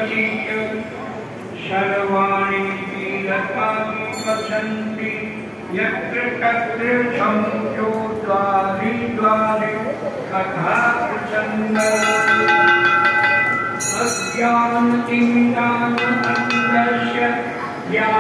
सर्वाणि लतानि वसन्ति यत्र तत्र समुद्रो द्वारि द्वारि कथा प्रसन्नः अज्ञानतिमिरान्धस्य ज्ञानाञ्जनशलाकया